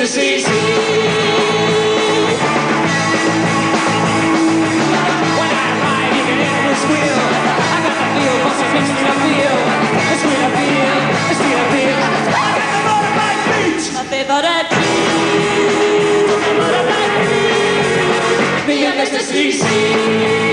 Mrs. Easy. When I ride, you can hear the squeal. I got the feel for some mixed in the feel. It's sweet appeal, it's sweet appeal. I got the motorbike beat. My favorite beat. My motorbike beat. Me and Mrs. Easy.